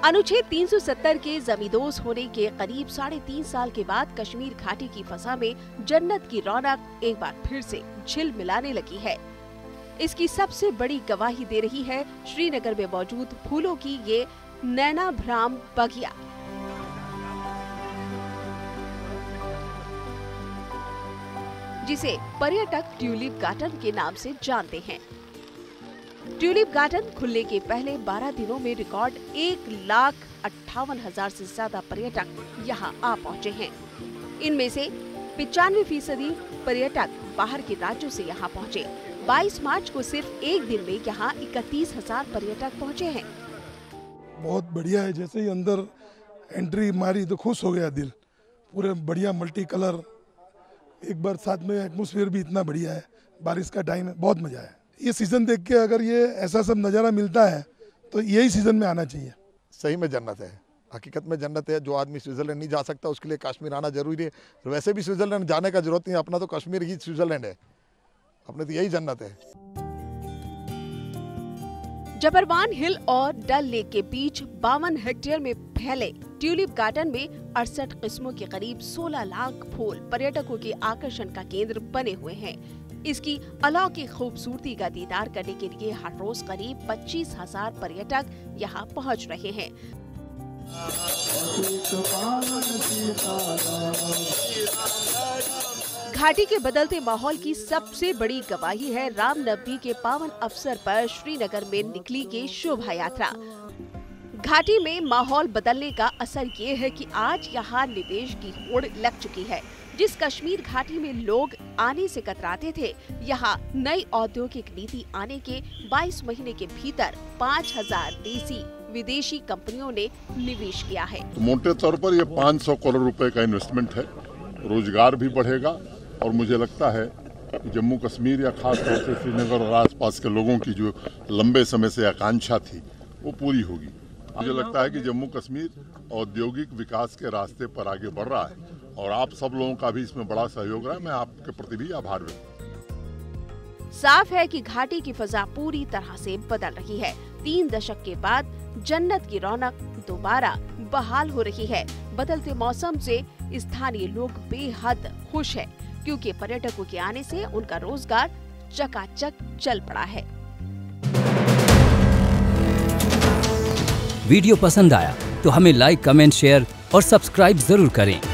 अनुच्छेद 370 के जमींदोज होने के करीब 3.5 साल के बाद कश्मीर घाटी की फजा में जन्नत की रौनक एक बार फिर से झिलमिलाने लगी है। इसकी सबसे बड़ी गवाही दे रही है श्रीनगर में मौजूद फूलों की ये नैनाभ्राम बगिया। जिसे पर्यटक ट्यूलिप गार्डन के नाम से जानते हैं। ट्यूलिप गार्डन खुलने के पहले 12 दिनों में रिकॉर्ड 1,58,000 से ज्यादा पर्यटक यहां आ पहुंचे हैं। इनमें से 95% पर्यटक बाहर के राज्यों से यहां पहुंचे। 22 मार्च को सिर्फ एक दिन में यहां 31,000 पर्यटक पहुंचे हैं। बहुत बढ़िया है, जैसे ही अंदर एंट्री मारी तो खुश हो गया दिल। पूरे बढ़िया मल्टी कलर, एक बार साथ में एटमॉस्फेयर भी इतना बढ़िया है। बारिश का टाइम है, बहुत मजा है। ये सीजन देख के अगर ये ऐसा सब नज़ारा मिलता है तो यही सीजन में आना चाहिए। सही में जन्नत है, हकीकत में जन्नत है। जो आदमी स्विट्जरलैंड नहीं जा सकता उसके लिए कश्मीर आना जरूरी है। वैसे भी स्विट्जरलैंड जाने का जरूरत नहीं है, अपना तो कश्मीर ही स्विट्जरलैंड है, अपने तो यही जन्नत है। जबरवान हिल और डल लेक के बीच 52 हेक्टेयर में फैले ट्यूलिप गार्डन में 68 किस्मों के करीब 16 लाख फूल पर्यटकों के आकर्षण का केंद्र बने हुए हैं। इसकी अलौकिक खूबसूरती का दीदार करने के लिए हर रोज करीब 25,000 पर्यटक यहां पहुंच रहे हैं। घाटी के बदलते माहौल की सबसे बड़ी गवाही है रामनवमी के पावन अवसर पर श्रीनगर में निकली ये शोभा यात्रा। घाटी में माहौल बदलने का असर ये है कि आज यहाँ निवेश की होड़ लग चुकी है। जिस कश्मीर घाटी में लोग आने से कतराते थे, यहाँ नई औद्योगिक नीति आने के 22 महीने के भीतर 5,000 देसी विदेशी कंपनियों ने निवेश किया है। तो मोटे तौर पर ये 500 करोड़ रुपए का इन्वेस्टमेंट है। रोजगार भी बढ़ेगा और मुझे लगता है कि जम्मू कश्मीर या खास तौर से श्रीनगर और आसपास के लोगों की जो लंबे समय से आकांक्षा थी वो पूरी होगी। मुझे लगता है कि जम्मू कश्मीर औद्योगिक विकास के रास्ते पर आगे बढ़ रहा है और आप सब लोगों का भी इसमें बड़ा सहयोग रहा है। मैं आपके प्रति भी आभार व्यक्त। साफ है कि घाटी की फजा पूरी तरह से बदल रही है। 3 दशक के बाद जन्नत की रौनक दोबारा बहाल हो रही है। बदलते मौसम से स्थानीय लोग बेहद खुश हैं, क्योंकि पर्यटकों के आने से उनका रोजगार चकाचक चल पड़ा है। वीडियो पसंद आया तो हमें लाइक, कमेंट, शेयर और सब्सक्राइब जरूर करें।